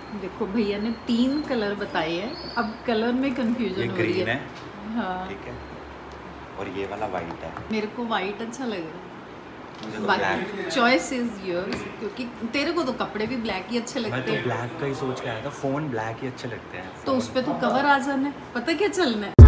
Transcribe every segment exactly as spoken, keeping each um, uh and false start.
देखो भैया ने तीन कलर बताए हैं, अब कलर में कंफ्यूजन हो रही है। हाँ ठीक है, और ये वाला वाइट है। मेरे को वाइट अच्छा लग रहा है। मुझे तो ब्लैक। चॉइस इज योर्स, क्योंकि तेरे को तो कपड़े भी ब्लैक ही अच्छे लगते हैं। मैं तो ब्लैक का ही सोच के आया था, फोन ब्लैक ही अच्छे लगते हैं। तो उस पे तो कवर आ जाना है, पता क्या चलना है।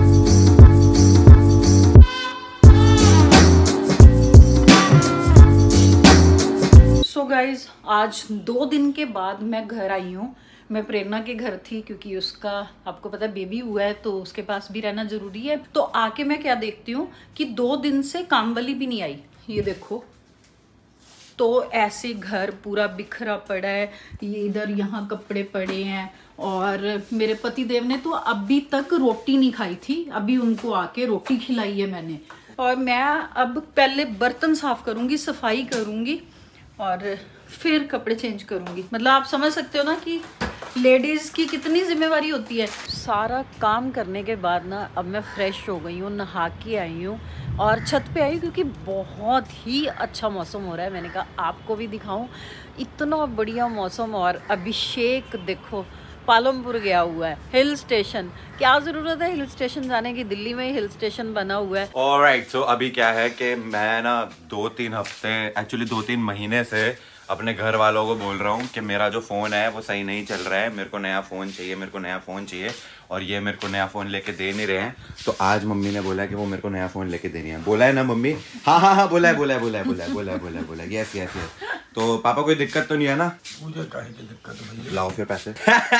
सो गाइज, आज दो दिन के बाद मैं घर आई हूँ। मैं प्रेरणा के घर थी क्योंकि उसका आपको पता है बेबी हुआ है, तो उसके पास भी रहना जरूरी है। तो आके मैं क्या देखती हूँ कि दो दिन से कामवाली भी नहीं आई। ये देखो, तो ऐसे घर पूरा बिखरा पड़ा है, ये इधर यहाँ कपड़े पड़े हैं। और मेरे पति देव ने तो अभी तक रोटी नहीं खाई थी, अभी उनको आके रोटी खिलाई है मैंने। और मैं अब पहले बर्तन साफ करूँगी, सफाई करूँगी और फिर कपड़े चेंज करूँगी। मतलब आप समझ सकते हो ना कि लेडीज़ की कितनी जिम्मेवारी होती है। सारा काम करने के बाद ना अब मैं फ्रेश हो गई हूँ, नहा के आई हूँ और छत पे आई क्योंकि बहुत ही अच्छा मौसम हो रहा है। मैंने कहा आपको भी दिखाऊं, इतना बढ़िया मौसम। और अभिषेक देखो पालमपुर गया हुआ है हिल स्टेशन। क्या ज़रूरत है हिल स्टेशन जाने की, दिल्ली में हिल स्टेशन बना हुआ है। ऑलराइट, सो अभी क्या है कि मैं ना दो तीन हफ्ते एक्चुअली दो तीन महीने से अपने घर वालों को बोल रहा हूँ कि मेरा जो फ़ोन है वो सही नहीं चल रहा है, मेरे को नया फ़ोन चाहिए, मेरे को नया फ़ोन चाहिए। और ये मेरे को नया फ़ोन लेके दे नहीं रहे हैं। तो आज मम्मी ने बोला कि वो मेरे को नया फ़ोन लेके देनी है। बोला है ना मम्मी? हाँ हाँ हाँ बोला है बोला है बोला है बोला है बोला है बोला है बोला है यस यस यस। तो पापा कोई दिक्कत तो नहीं है ना? मुझे काहे की दिक्कत है भैया? लाओ फिर पैसे।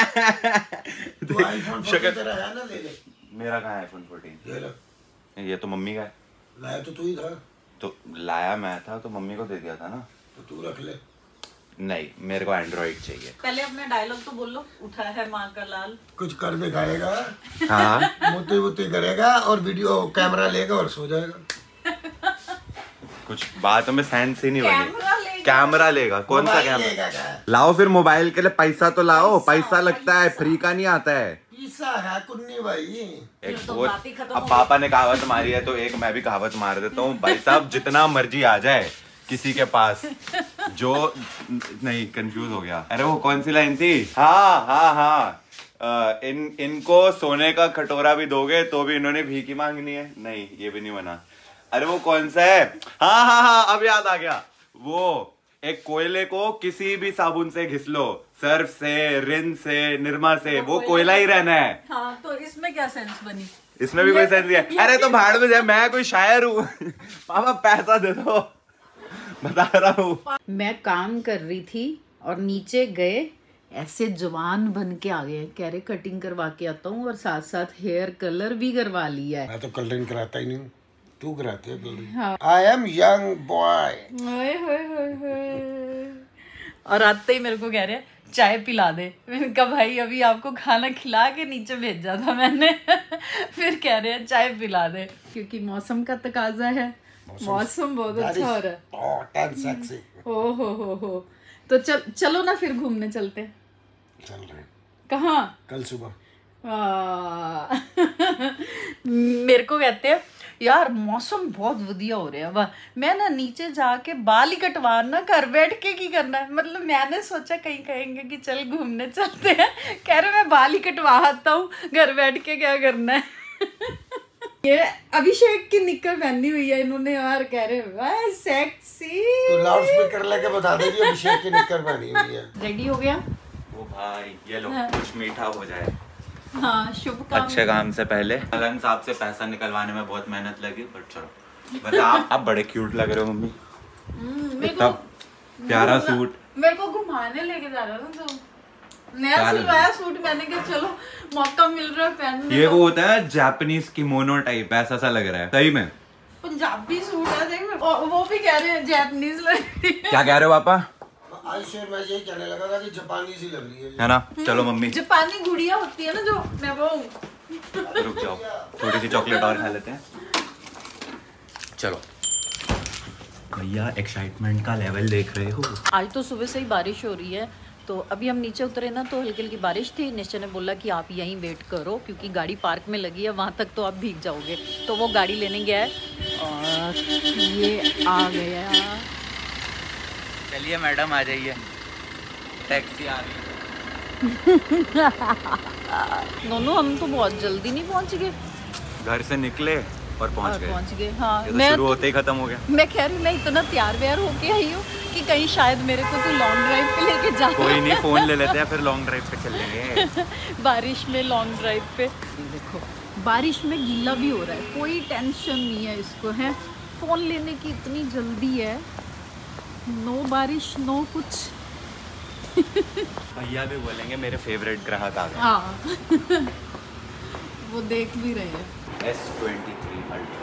तो आईफोन फोर्टीन तेरा है ना, ले ले। मेरा कहाँ है आईफोन फोर्टीन? ये लो। ये तो मम्मी का है। लाया तो तू ही था। तो लाया मैं था तो मम्मी को दे दिया था ना। तो तू रख ले। नहीं, मेरे को एंड्रॉइड चाहिए। पहले अपने डायलॉग तो बोलो। उठा है माँ का लाल, कुछ कर दिखाएगा, हाँ मोती मोती करेगा और वीडियो कैमरा लेगा और सो जाएगा। कुछ बातों में सेंस ही नहीं कैमरा बनी। लेगा। कैमरा लेगा? कौन सा कैमरा? लाओ फिर मोबाइल के लिए पैसा तो लाओ। पैसा, पैसा लगता है, फ्री का नहीं आता है। पैसा है कुन्नी भाई। एक तो अब पापा ने कहावत मारी है तो एक मैं भी कहावत मार देता हूँ। भाई साहब जितना मर्जी आ जाए किसी के पास, जो नहीं कंफ्यूज हो गया। अरे वो कौन सी लाइन थी? हाँ हाँ हाँ आ, इन इनको सोने का कटोरा भी दोगे तो भी इन्होंने भीख मांगनी है। नहीं, ये भी नहीं बना। अरे वो कौन सा है? हाँ हाँ हाँ अब याद आ गया। वो एक कोयले को किसी भी साबुन से घिस लो, सर्फ से, रिन से, निरमा से, वो कोयला ही रहना है। हाँ, तो इसमें क्या सेंस बनी? इसमें भी कोई सेंस नहीं है। अरे तो भाड़ में जाए, मैं कोई शायर हूँ। पापा पैसा दे दो, बता रहा हूँ। मैं काम कर रही थी और नीचे गए, ऐसे जवान बन के आ गए, कह रहे कटिंग करवा के आता हूँ और साथ साथ हेयर कलर भी करवा लिया है। मैं तो कलरिंग कराता ही नहीं, तू कराती है colouring. I am young boy. और आते ही मेरे को कह रहे चाय पिला दे। मैंने कहा भाई अभी आपको खाना खिला के नीचे भेजा था मैंने। फिर कह रहे हैं चाय पिला दे, क्योंकि मौसम का तकाजा है। मौसम बहुत अच्छा हो रहा है। ओ हो हो हो तो चल चलो ना फिर घूमने चलते। चल रहे। कहाँ? कल सुबह। मेरे को कहते हैं यार मौसम बहुत वधिया हो रहा है, वाह। मैं ना नीचे जाके बाल ही कटवाना, घर बैठ के की करना है। मतलब मैंने सोचा कहीं कहेंगे कि चल घूमने चलते हैं, कह रहे मैं बाल ही कटवा आता हूँ, घर बैठ के क्या करना है। ये अभिषेक की निक्कर पहनी हुई है इन्होंने यार, कह रहे वाह सेक्सी। तो लाउड स्पीकर लेके बता दे कि अभिषेक की निक्कर पहनी हुई है। रेडी हो गया वो भाई, ये लो कुछ मीठा हो जाए। हाँ, शुभ काम। अच्छे काम से पहले लगन साहब से पैसा निकलवाने में बहुत मेहनत लगी, बट चलो। मतलब आप आप बड़े क्यूट लग रहे हो मम्मी, इतना प्यारा सूट। मेरे को घुमाने लेके जा रहा था तो नया सिलवाया सूट, मैंने कहा चलो मौका मिल रहा है पहनने। ये वो होता है जापानीज किमोनो टाइप, ऐसा सा लग रहा है सही में। पंजाबी सूट है देख, वो भी कह रहे हैं जापानीज लग रही है। क्या कह रहे हो पापा? आज से मैं यही कहने लगा था कि जापानी सी लग रही है, है ना? चलो मम्मी, जापानी गुड़िया होती है ना जो, मैं वो रुक जाओ, थोड़ी सी चॉकलेट और खा लेते हैं। चलो भैया, एक्साइटमेंट का लेवल देख रहे हो? आज तो सुबह से ही बारिश हो रही है, तो अभी हम नीचे उतरे ना तो हल्की हल्की बारिश थी। निश्चय ने बोला कि आप यहीं वेट करो क्योंकि गाड़ी पार्क में लगी है, वहाँ तक तो आप भीग जाओगे। तो वो गाड़ी लेने गया है और ये आ गया। चलिए मैडम आ जाइए, टैक्सी आ रही है। दोनों हम तो बहुत जल्दी नहीं पहुंच गए, घर से निकले और पहुंच गए पहुंच गए। हाँ, ये तो मैं शुरू होते ही खत्म हो गया। मैं कह रही हूँ मैं इतना तैयार व्यार होके आई हूँ कि कहीं शायद मेरे को तो लॉन्ग ड्राइव पे लेके जा। कोई नहीं, फोन ले लेते हैं फिर लॉन्ग ड्राइव पे चल लेंगे। बारिश में लॉन्ग ड्राइव पे। देखो बारिश में गीला भी हो रहा है, कोई टेंशन नहीं है इसको, है फ़ोन लेने की इतनी जल्दी है, नो बारिश नो कुछ। भैया भी बोलेंगे मेरे फेवरेट ग्राहक आ गए। हाँ वो देख भी रहे हैं। S twenty three ultra.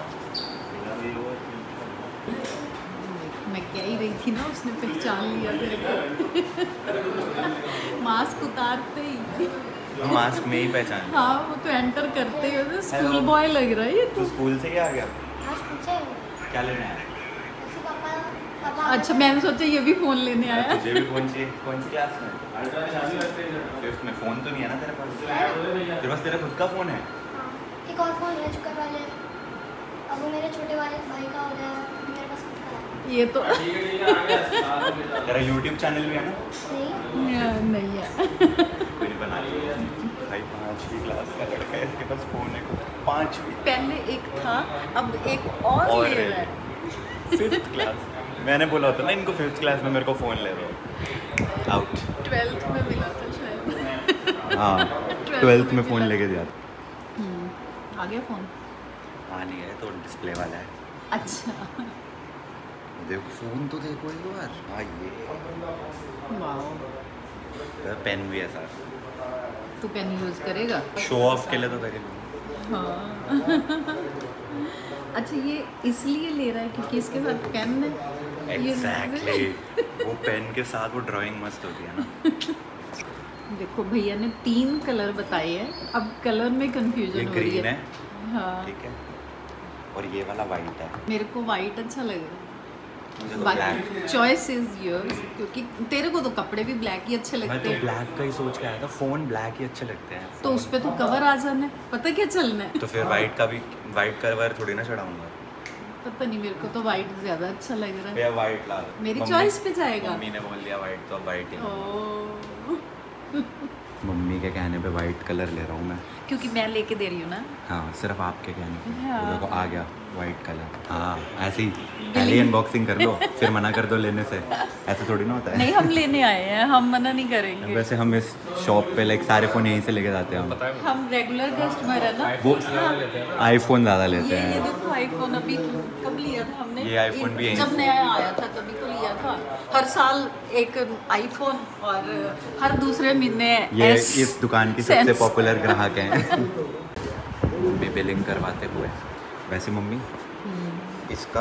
मैं कह ही रही थी ना, उसने पहचान लिया तेरे को। मास्क उतारते ही मास्क में ही पहचान। हाँ वो तो एंटर करते ही तो स्कूल बॉय लग रहा है ये तो। स्कूल से ही आ गया? क्या लेने आया? अच्छा मैंने सोचा ये भी फोन लेने आया। तुझे भी फोन चाहिए? कौन सी क्लास में? फिफ्थ में। फोन तो नहीं है ना तेरे पास? तेरे पास तेरा खुद का फोन है? एक और फोन है चुका वाले, अब वो मेरे छोटे वाले भाई का हो गया, मेरे पास खुद का है। ये तो तेरा यूट्यूब चैनल भी है ना? नहीं नहीं है। कोई बना लिया भाई, पांचवी क्लास का लड़का है, इसके पास फोन है खुद। पांचवी? पहले एक था अब एक और, और ले रहा है। Fifth class. मैंने बोला था ना इनको फिफ्थ क्लास में मेरे को फोन ले दो। आउट। ट्वेल्थ में मिला था शायद। हाँ ट्वेल्थ में फोन लेके दिया। आ गया फोन? हाँ नहीं है तो डिस्प्ले वाला है। अच्छा देखो फोन तो देखो एक बार। हाँ ये वाह, पेन भी है साथ। तू पेन यूज करेगा? शो ऑफ के लिए तो करेगा। हाँ अच्छा ये इसलिए ले रहा है क्योंकि इसके साथ पेन है। एग्जैक्टली वो पेन के साथ वो ड्राइंग मस्त होती है ना। देखो भैया ने तीन कलर बताए हैं, अब कलर में कंफ्यूजन हो रही ग्रीन है। है, हाँ ठीक है, और ये वाला वाइट है। मेरे को वाइट अच्छा लग रहा है। मुझे तो बाकी ब्लैक। चॉइस इज योर्स, क्योंकि तेरे को तो कपड़े भी ब्लैक ही अच्छे मैं लगते तो हैं। ब्लैक का ही सोच के आया था, फोन ब्लैक ही अच्छे लगते हैं। तो उस पे तो कवर आ जाना है, पता क्या चलना है। तो फिर वाइट का भी, वाइट कवर थोड़ी ना चढ़ाऊंगा। पता नहीं, मेरे को तो वाइट ज्यादा अच्छा लग रहा है। भैया वाइट ला। मेरी मम्मी- चॉइस पे जाएगा। मम्मी ने बोल दिया वाइट, तो अब वाइट ही। ओ मम्मी के कहने पे वाइट कलर ले रहा हूँ मैं, क्योंकि मैं लेके दे रही हूँ ना। हाँ सिर्फ आपके कहने पे। हाँ। वो देखो आ गया वाइट कलर। हाँ ऐसे ही पहले अनबॉक्सिंग कर लो फिर मना कर दो लेने से, ऐसे थोड़ी ना होता है। नहीं हम लेने आए हैं, हम मना नहीं करेंगे। वैसे हम इस शॉप पे लाइक सारे फ़ोन यहीं से लेके जाते हैं हम। हम रेगुलर कस्टमर है ना। वो आईफोन ज़्यादा लेते ये ये हैं। देखो आईफोन अभी कब लिया था हमने? ये आईफोन भी यहीं जब से। नया आया था तभी तो लिया था। हर साल एक आईफोन और हर दूसरे महीने ये एस इस दुकान की सबसे पॉपुलर ग्राहक हैं। मम्मी बिलिंग करवाते हुए। वैसे मम्मी इसका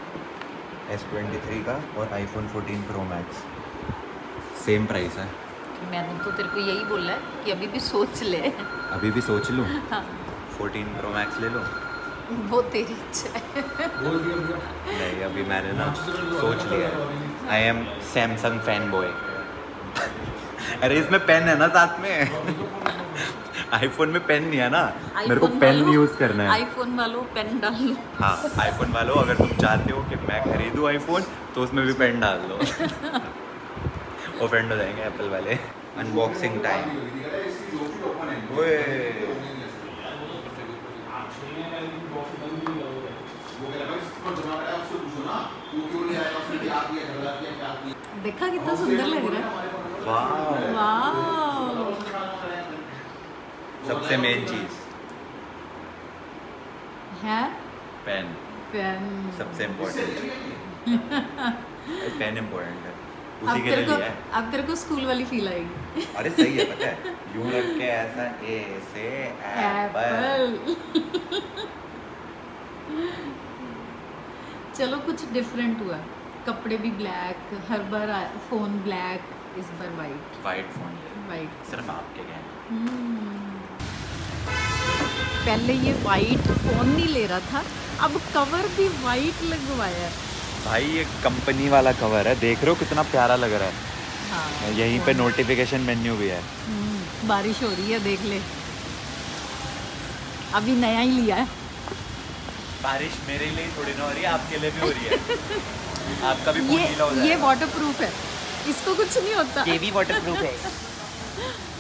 एस ट्वेंटी थ्री का और iPhone fourteen pro max same price है। मैंने तो तेरे को यही बोला है कि अभी भी सोच ले। अभी भी सोच लूँ? हाँ। फोर्टीन प्रो मैक्स ले लो? वो तेरी इच्छा है। नहीं अभी मैंने ना सोच लिया है। I am Samsung fan boy. अरे इसमें पेन है ना साथ में। आईफोन में पेन नहीं है ना, मेरे को पेन यूज करना है। आईफोन वालों पेन डाल लो। हाँ आईफोन वालों अगर तुम चाहते हो कि मैं खरीदूँ आईफोन तो उसमें भी पेन डाल दो। ऑफेंड हो जाएंगे एप्पल वाले। Unboxing time. देखा कितना सुंदर लग रहा है। वाह वाह सबसे मेन चीज है पेन। पेन सबसे इम्पोर्टेंट। पेन इम्पोर्टेंट है, अब उसी के तेरे लिए को लिया है। अब तेरे को स्कूल वाली फील आएगी। अरे सही है, पता है यूं रख के ऐसा ए से एप्पल। चलो कुछ डिफरेंट हुआ, कपड़े भी ब्लैक, हर बार फोन ब्लैक, इस बार वाइट। वाइट फोन वाइट सिर्फ आपके कहने। पहले ये वाइट फोन नहीं ले रहा था, अब कवर भी वाइट लगवाया। भाई ये कंपनी वाला कवर है, देख रहे हो कितना प्यारा लग रहा है। हाँ, यहीं पे नोटिफिकेशन मेन्यू भी है। हम्म, बारिश हो रही है देख ले, अभी नया ही लिया है। बारिश मेरे लिए थोड़ी ना हो रही है, आपके लिए भी हो रही है। आपका भी ये ये वाटर प्रूफ है, इसको कुछ नहीं होता। ये भी वाटर प्रूफ है।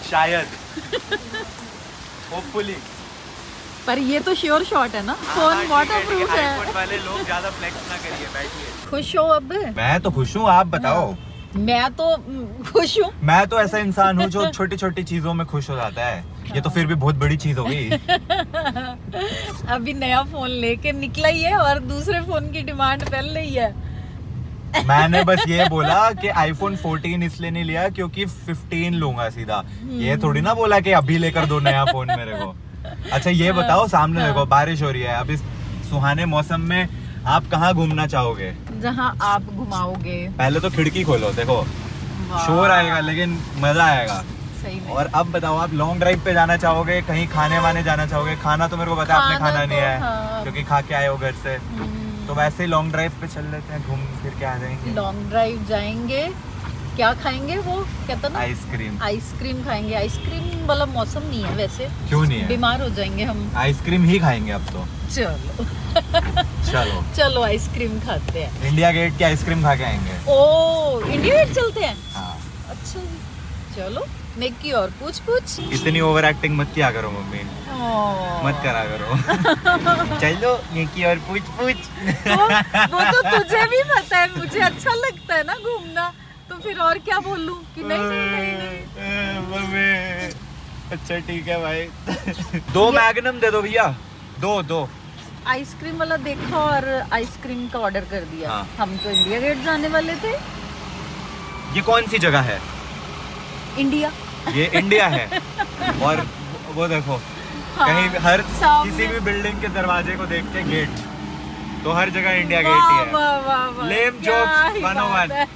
शायद होपफुली। पर ये तो श्योर शॉट है ना, फोन वाटरप्रूफ है। आईफोन वाले लोग ज्यादा फ्लेक्स ना करिए, बैठिए। खुश हो अब? मैं तो खुश हूँ, आप बताओ। मैं तो खुश हूँ। मैं तो ऐसा इंसान हूँ जो छोटी छोटी चीजों में खुश हो जाता है। ये तो फिर भी बहुत बड़ी चीज हो गई। अभी नया फोन लेके निकला ही है और दूसरे फोन की डिमांड पहले ही है। मैंने बस ये बोला कि आईफोन फोर्टीन इसलिए नहीं लिया क्योंकि फिफ्टीन लूंगा सीधा। ये थोड़ी ना बोला कि अभी लेकर दो नया फोन मेरे को। अच्छा ये बताओ, सामने देखो बारिश हो रही है, अब इस सुहाने मौसम में आप कहाँ घूमना चाहोगे? जहाँ आप घुमाओगे। पहले तो खिड़की खोलो, देखो शोर आएगा लेकिन मजा आएगा। सही में। और अब बताओ, आप लॉन्ग ड्राइव पे जाना चाहोगे, कहीं खाने वाने जाना चाहोगे? खाना तो मेरे को पता है आपने खाना नहीं है, हाँ। क्योंकि खा के आए हो घर से। तो वैसे ही लॉन्ग ड्राइव पे चल लेते हैं, घूम फिर के आ जाएंगे। लॉन्ग ड्राइव जाएंगे, क्या खाएंगे? वो कहता ना आइसक्रीम। आइसक्रीम खाएंगे। आइसक्रीम वाला मौसम नहीं है वैसे। क्यों नहीं है? बीमार हो जाएंगे हम। आइसक्रीम ही खाएंगे अब तो। चलो चलो चलो आइसक्रीम खाते हैं। इंडिया गेट की आइसक्रीम खा के आएंगे। ओ इंडिया गेट चलते हैं। हाँ। अच्छा जी, चलो। नेकी और पूछ पूछ। इतनी ओवर एक्टिंग मत किया करो मम्मी, मत करा करो। चलो ये की और पूछ पूछ। वो, वो तो तुझे भी पता है, मुझे अच्छा लगता है ना घूमना, तो फिर और क्या बोलूं कि नहीं नहीं नहीं मम्मी। अच्छा ठीक है भाई। दो मैग्नम दे दो भैया, दो दो। आइसक्रीम वाला देखा और आइसक्रीम का ऑर्डर कर दिया। हाँ। हम तो इंडिया गेट जाने वाले थे। ये कौन सी जगह है? इंडिया। ये इंडिया है। और वो देखो, हाँ, कहीं हर सामने। किसी भी बिल्डिंग के दरवाजे को देख के गेट, तो हर जगह इंडिया गेट वाह, ही है। वाह, वाह, वाह, लेम क्या जोक्स ही वन ओ बात वन। है।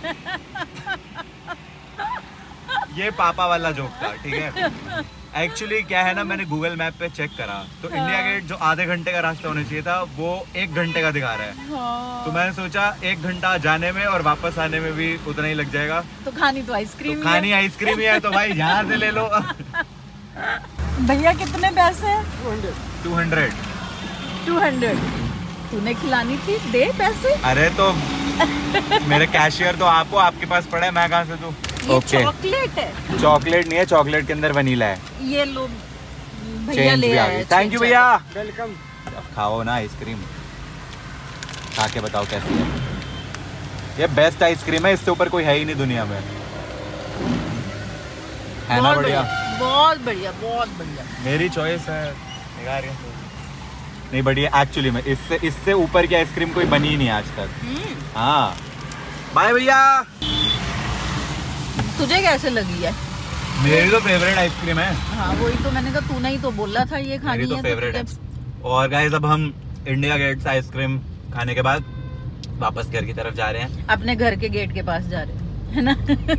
ये पापा वाला जोक था, ठीक है। एक्चुअली क्या है ना, मैंने गूगल मैप पे चेक करा तो हाँ। इंडिया गेट जो आधे घंटे का रास्ता होना चाहिए था वो एक घंटे का दिखा रहा है। हाँ। तो मैंने सोचा एक घंटा जाने में और वापस आने में भी उतना ही लग जाएगा। तो खानी तो आइसक्रीम तो खानी आइसक्रीम ही है, तो भाई यहाँ से ले लो। भैया कितने पैसे? Two hundred. Two hundred. तूने खिलानी थी, दे पैसे। अरे तो मेरे कैशियर तो आपको, आपके पास पड़ा है, मैं कहाँ से दूँ? ये चॉकलेट है। चॉकलेट नहीं है, चॉकलेट के अंदर वनीला है। ये लो भैया ले आए। थैंक यू भैया। वेलकम। खाओ ना आइसक्रीम, खा के बताओ कैसी है। ये बेस्ट आइसक्रीम है, इससे ऊपर कोई है ही नहीं दुनिया में। है ना बढ़िया? बहुत बढ़िया, बहुत बढ़िया। मेरी चॉइस है। नहीं बढ़िया एक्चुअली में, इससे इससे ऊपर की आइसक्रीम कोई बनी ही नहीं आज तक। हाँ बाय भैया। तुझे कैसे लगी है? मेरी तो फेवरेट आइसक्रीम है। हाँ वही तो मैंने कहा, तूने ही तो बोला था ये खानी मेरी तो है। फेवरेट है। तुझे- और गाइस अब हम इंडिया गेट से आइसक्रीम खाने के बाद वापस घर की तरफ जा रहे हैं। अपने घर के गेट के पास जा रहे हैं, है ना?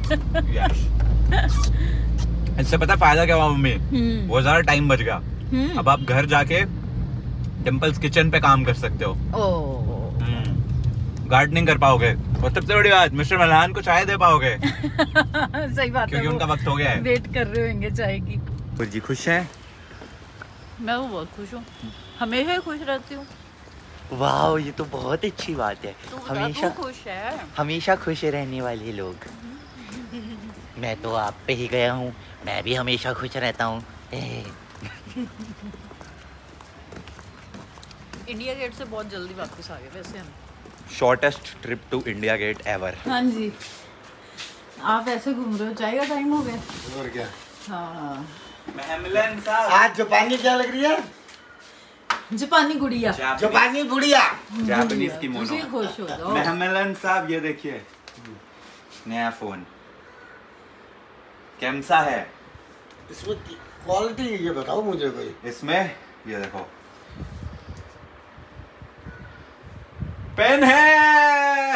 इससे पता फायदा क्या हुआ मम्मी? हम्म। बहुत ज्यादा टाइम बच गया। हम्म। अब आप घर जाके डिम्पल्स किचन पे काम कर सकते हो। ओ गार्डनिंग कर पाओगे, और सबसे बड़ी बात मिस्टर मल्हान को चाय दे पाओगे। सही बात है। क्योंकि उनका वक्त हो गया है। वेट कर रहे होंगे चाय की। जी खुश हैं? मैं वो बहुत खुश हूँ, हमेशा ही खुश रहती हूँ। वाह, ये तो बहुत अच्छी बात है। तू बता, हमेशा तू खुश है? हमेशा खुश रहने वाले लोग। मैं तो आप पे ही गया हूँ, मैं भी हमेशा खुश रहता हूँ। इंडिया गेट से बहुत जल्दी वापस आ गए वैसे हम। Shortest trip to India Gate ever. हाँ जी, आप ऐसे घूम रहे हो, चाय का टाइम हो गया। और क्या? हाँ। महमलन साहब, आज जापानी क्या लग रही है? जापानी गुड़िया। जापानी गुड़िया। जापानीज की मोनो। उसे खुश हो जाओ। महमलन साहब ये देखिए नया फोन कैसा है? इसमें क्वालिटी ये बताओ मुझे कोई। इसमें ये देखो पेन है।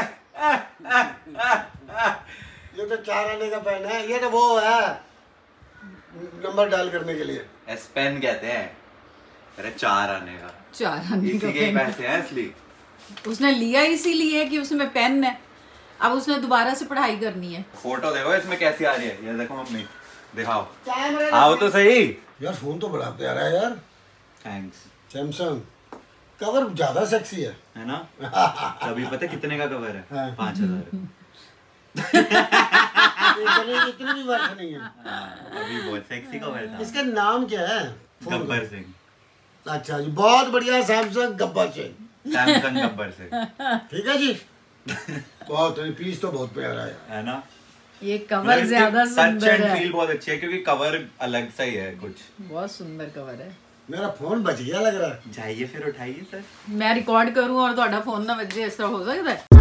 ये तो चार आने का पेन है, ये तो वो है नंबर डायल करने के लिए। एस पेन कहते हैं। अरे चार आने का, चार आने का इसी के पेन। पैसे हैं इसलिए। उसने लिया इसीलिए कि उसमें पेन है, अब उसने दोबारा से पढ़ाई करनी है। फोटो देखो इसमें कैसी आ रही है, ये देखो मम्मी दिखाओ, आओ तो सही। यार फोन तो बड़ा प्यारा है यार। थैंक्स। सैमसंग कवर ज्यादा सेक्सी है, है ना? अभी पता कितने का कवर है? हाँ। पाँच हजार। इतनी इतनी भी वर्थ नहीं है। अभी बहुत सेक्सी कवर था। इसका नाम क्या है? गब्बर सिंह। अच्छा जी, बहुत बढ़िया। सैमसंग गब्बर सिंह। सैमसंग गब्बर सिंह। ठीक है जी। बहुत पीस तो बहुत प्यारा है, है ना? ये कवर ज्यादा सुंदर है। फील बहुत अच्छी है क्योंकि कवर अलग सा ही है कुछ। बहुत सुंदर कवर है। मेरा फोन बच गया लग रहा है। जाइए फिर उठाइए सर। मैं रिकॉर्ड करूं और ਤੁਹਾਡਾ फोन ना बजे, इस तरह हो सकता है?